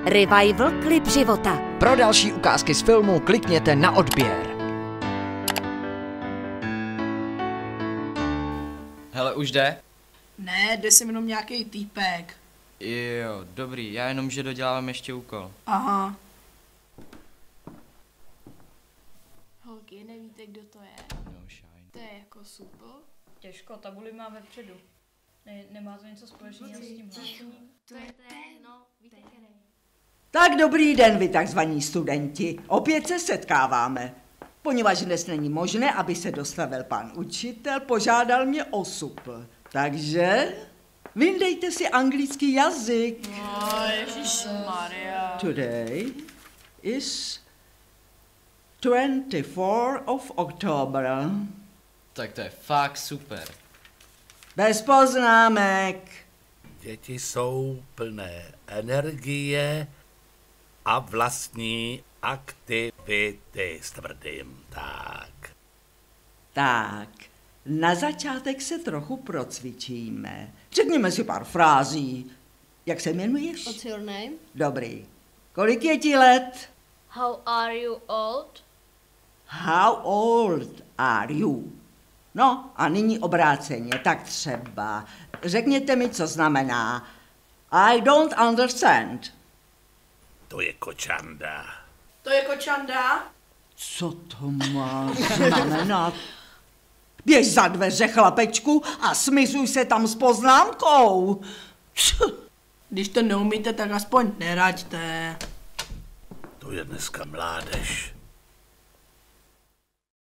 Revival klip života. Pro další ukázky z filmu klikněte na odběr. Hele, už jde? Ne, jde sem jenom nějaký týpek. Jo, dobrý, já jenom, že dodělávám ještě úkol. Aha. Holky, nevíte, kdo to je? No, shine. To je jako super. Těžko, tabuli má vepředu. Nemá to něco společného s tím hlášením? To je no, víte, který. Tak dobrý den, vy takzvaní studenti. Opět se setkáváme. Poněvadž dnes není možné, aby se dostavil pan učitel, požádal mě o supl. Takže vyndejte si anglický jazyk. No, ježišmarja. Today is 24 of October. Tak to je fakt super. Bez poznámek. Děti jsou plné energie a vlastní aktivity s tvrdým tak. Tak, na začátek se trochu procvičíme. Řekněme si pár frází. Jak se jmenuješ? What's your name? Dobrý. Kolik je ti let? How are you old? How old are you? No a nyní obráceně, tak třeba. Řekněte mi, co znamená I don't understand. To je kočanda. To je kočanda? Co to má znamenat? Běž za dveře, chlapečku, a smizuj se tam s poznámkou. Když to neumíte, tak aspoň neraďte. To je dneska mládež.